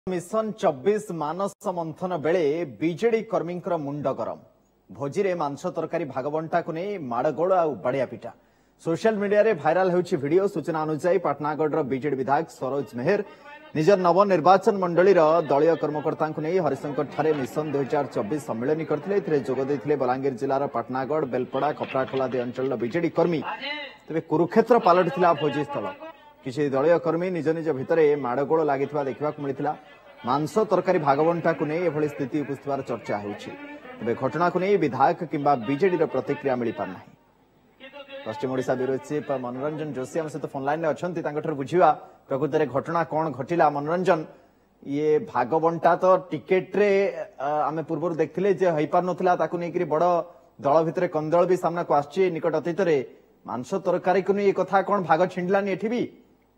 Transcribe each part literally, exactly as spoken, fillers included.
Mission चौबीस मानस मंथन बेले बीजेडी कर्मी मुंड गरम भोजी रे मांस तरकारी भागबंटा को नहीं माड़गोल आ बाड़िया पिटा सोशल मीडिया रे भाइराल होछि वीडियो। सूचना अनुसार पाटनागढ़ बीजेडी विधायक सरोज मेहर निजर नवनिर्वाचन मंडली दलीय कर्मकर्ता नहीं हरिशंकर ठारे मिशन दुई हजार चौबीस सम्मेलन करते जोगदे बलांगीर जिलार पाटनागढ़ बेलपड़ा खपराखोला अंचल बीजेडी कर्मी तेज कुरुक्षेत्र पलटिला भोजी स्थल। किसी दलीय कर्मी निज निज भितर माड़गोल लगी देखा मिलता। मांस तरकारी भागबंटा को नहीं एभली स्थिति उपस्थित चर्चा होछि। घटना को नहीं विधायक किंबा बीजेडी प्रतिक्रिया मिल पारना। पश्चिम ओडिशा ब्यूरो चीफ मनोरंजन जोशी आम सहित फोन लाइन में बुझा प्रकृत में घटना कौन घटिला। मनोरंजन ये भागबंटा तो टिकेट रे आम पूर्व देखते जे हो पार नाला नहीं बड़ दल भितर कंदल भी सामना को आसछि निकट अतीत मांस तरकारी को नहीं कथा कौन भाग छिंडलानी एठी भी।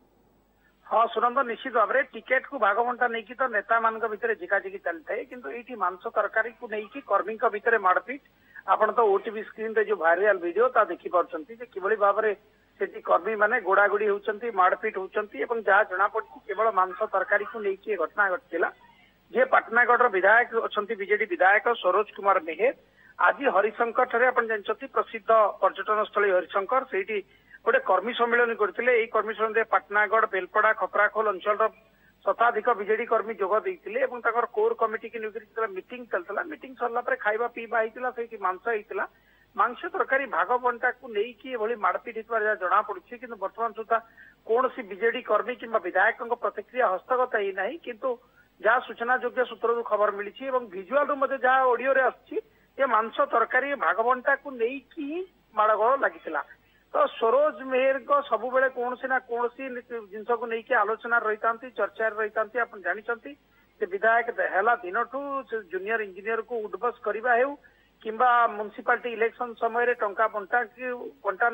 हाँ सुनंद निश्चित भाव में टिकेट को भागबंटा नहीं कि तो नेता मान भितर जिकाजिकी चलता है किंतु ये मांस तरकारी को नहीं कर्मी भितर मारपिट आपण तो ओटीवी स्क्रीन रे जो वायरल वीडियो ता देखि पारछंती जे किबळी भाव में सेठी कर्मी माने गोड़ागोड़ी होउछंती मारपिट होउछंती एवं जहाँ जना पड़छि केवल मांस तरकारी को नहीं घटना घटिला। जे पाटनागढ़ विधायक अछंती बीजेडी विधायक सरोज कुमार मेहर आज हरिशंकर ठारे आपण जानछंती प्रसिद्ध पर्यटन स्थल हरिशंकर सेठी गोटे कर्मी सम्मेलन करते। कर्मी सम्मेलन पाटनागढ़ बेलपड़ा खपराखोल अंचल शताधिक बीजेडी कर्मी जोग देते कोर कमिटी की मीटिंग चलता। मीटिंग सरला खाଇବା पीवा होता से मांस होता मांस तरकारी भागबंटा को लेकिन मारपिट होता जना पड़ी कि बर्तमान सुधा कौन सी बीजेडी कर्मी कि विधायक प्रतिक्रिया हस्तगत ही ना किंतु जहाँ सूचना योग्य सूत्र खबर मिली भिजुआल जहाँ ऑडियो आसी मांस तरकारी भागबंटा को लेकिन माड़गोल लगी। तो सरोज मेहर को सब बेले कौन सी ना कौन सी जिनस को लेकिन आलोचना रही था चर्चा रही था आप जानते विधायक है दिन ठू जूनियर इंजीनियर को उठबस करवा हो कि म्युनिसिपालिटी इलेक्शन समय टंका बंटा बंटा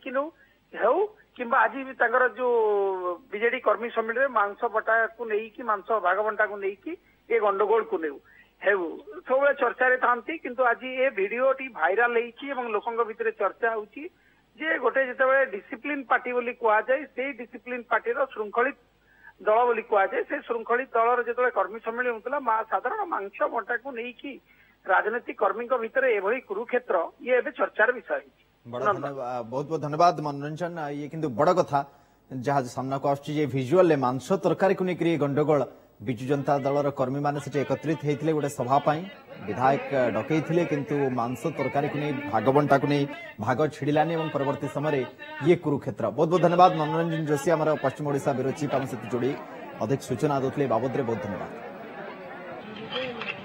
हो कि आज भी जो बीजेडी कर्मी सम्मेलन में मांस बटा को लेकिन मांस भागबंटा को लेकिन ये गंडगोल को नहीं सब चर्चा था किंतु आज ये भिडियो भाइराल होती लोकों भितर चर्चा होती जे गोटे जिते डिसिप्लिन पार्टी बोली कहुए से डिसिप्लिन पार्टी श्रृंखलित दल बोली कहुए से श्रृंखलित दलर जो कर्मी सम्मेलन होता साधारण मांस बंटा को लेकिन राजनीतिक कर्मी भितर एभली कुरुक्षेत्र ये एबे चर्चार विषय। बहुत बहुत धन्यवाद मनोरंजन। ये किंतु बड़ कथा जहाँ सामना को आसुची भिजुआल मांस तरकारी को लेकर गंडगोल विजु जनता दलर कर्मी मैंने एकत्रित होते गोटे सभापाई विधायक डकई किंतु मांस तरकारी को नहीं भागबंटा को नहीं भाग छिड़लानी और परवर्ती समय ये कुरुक्षेत्र। बहुत बहुत धन्यवाद मनोरंजन जोशी आम पश्चिम ओडिशा ब्यूरो चीफ आम सहित जोड़ी अधिक सूचना देते बाबद बहुत धन्यवाद।